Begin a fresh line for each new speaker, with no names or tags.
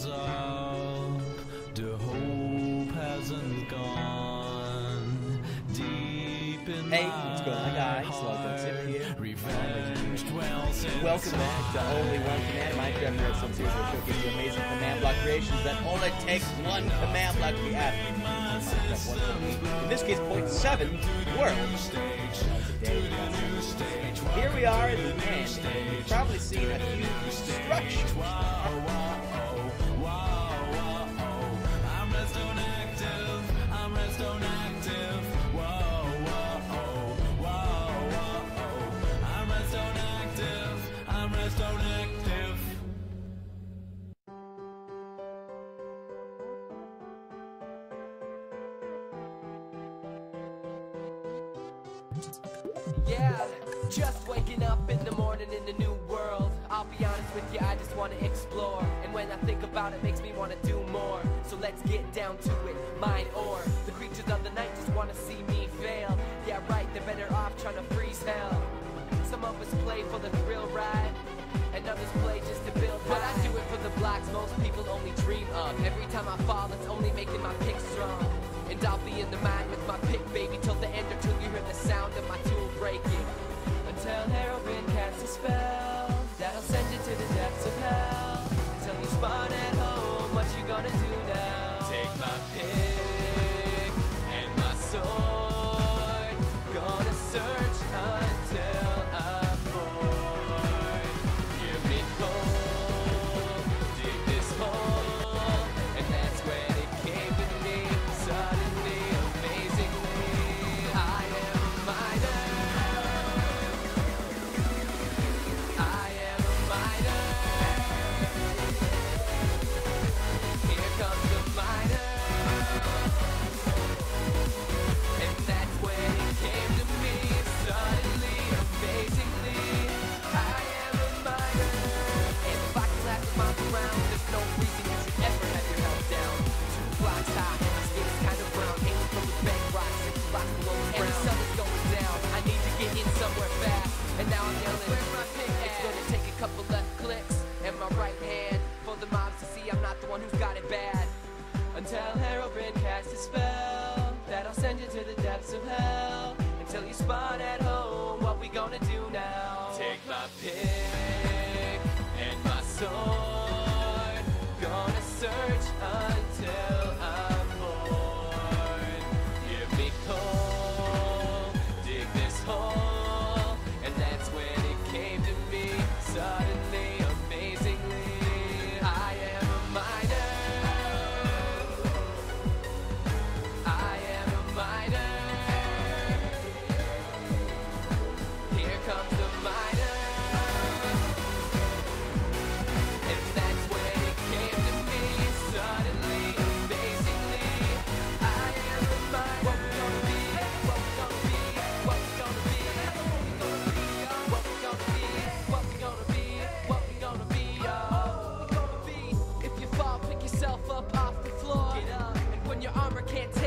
rise up, the hope hasn't gone deep in
Hey, what's going on, guys? Welcome to here.
Revenge dwells in
Welcome back to Only One Command, Minecraft Nerd Sim series where we showcase amazing command block creations that only takes one command block to be added. In this case, 0.7 works. Here we are at the end. You've probably seen a few structures.
I'm redstone active. Whoa, whoa, whoa, whoa. I'm redstone active. I'm redstone active.
Yeah, just waking up in the morning in a new world. I'll be honest with you, I just wanna explore. And when I think about it, makes me wanna do more. So let's get down to it, mine or the creatures of the night just wanna see me fail. Yeah, right, they're better off trying to freeze hell. Some of us play for the thrill ride, and others play just to build. But I do it for the blocks most people only dream of. Every time I fall, it's only making my pick strong. And I'll be in the mine with my pick, baby, till the end, or till you hear the sound of my tool breaking. Until Herobrine casts a spell that'll send you to the depths of hell. Until you spawn at home, what you gonna do now? Take my pick and my sword. Gonna search until I'm bored. Give me coal, dig this hole, and that's when it came to me. Suddenly, amazingly, I am a miner. I am a miner. Here comes the miner. And that's when it came to me. Suddenly, amazingly, I am a miner. And if I can last a month around, there's no reason you should ever have your health down. 2 blocks high, and my skin is kind of brown. Hanging from the bedrock, 6 blocks below the ground. And the sun is going down. I need to get in somewhere fast. And now I'm yelling, where's my pick at? It's gonna take a couple left clicks and my right hand for the mobs to see I'm not the one who's got it bad. Until Herobrine casts a spell that'll send you to the depths of hell. Until you spawn at home, what we gonna do now? Take my pick and my sword. Gonna search until I'm bored. Give me coal, dig this hole, and that's when it came to me. Suddenly, amazingly, I am a miner. I am a miner. Here comes the miner. And that's when it came to me. Suddenly, amazingly, I am a miner. What we gonna be? What we gonna be? What we gonna be? What we gonna be? What we gonna be? What we gonna be? What we gonna be? If you fall, pick yourself up off the floor. Get up. And when your armor can't